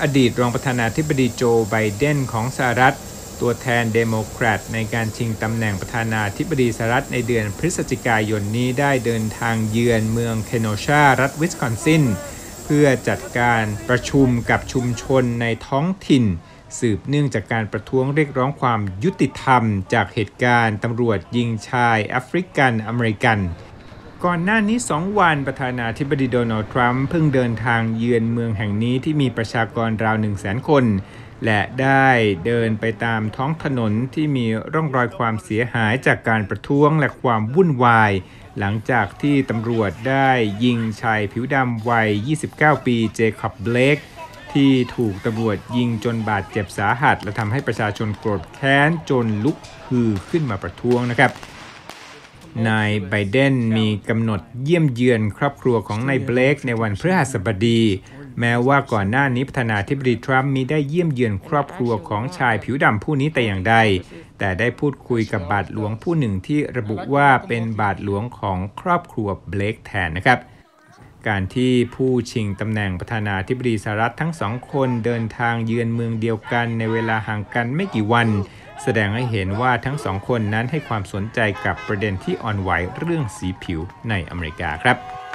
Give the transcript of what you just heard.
อดีตรองประธานาธิบดีโจไบเดนของสหรัฐตัวแทนเดโมแครตในการชิงตำแหน่งประธานาธิบดีสหรัฐในเดือนพฤศจิกายนนี้ได้เดินทางเยือนเมืองเคโนชารัฐวิสคอนซินเพื่อจัดการประชุมกับชุมชนในท้องถิ่นสืบเนื่องจากการประท้วงเรียกร้องความยุติธรรมจากเหตุการณ์ตำรวจยิงชายแอฟริกันอเมริกันก่อนหน้านี้2 วันประธานาธิบดีโดนัลด์ทรัมป์เพิ่งเดินทางเยือนเมืองแห่งนี้ที่มีประชากรราว 100,000 คนและได้เดินไปตามท้องถนนที่มีร่องรอยความเสียหายจากการประท้วงและความวุ่นวายหลังจากที่ตำรวจได้ยิงชายผิวดำวัย 29 ปีเจคอบเบลกที่ถูกตำรวจยิงจนบาดเจ็บสาหัสและทำให้ประชาชนโกรธแค้นจนลุกฮือขึ้นมาประท้วงนะครับนายไบเดนมีกำหนดเยี่ยมเยือนครอบครัวของนายเบลกในวันพฤหัสบดีแม้ว่าก่อนหน้านี้ประธานาธิบดีทรัมป์มิได้เยี่ยมเยือนครอบครัวของชายผิวดำผู้นี้แต่อย่างใดแต่ได้พูดคุยกับบาทหลวงผู้หนึ่งที่ระบุว่าเป็นบาทหลวงของครอบครัวเบลกแทนนะครับการที่ผู้ชิงตำแหน่งประธานาธิบดีสหรัฐทั้ง2 คนเดินทางเยือนเมืองเดียวกันในเวลาห่างกันไม่กี่วันแสดงให้เห็นว่าทั้ง2 คนนั้นให้ความสนใจกับประเด็นที่อ่อนไหวเรื่องสีผิวในอเมริกาครับ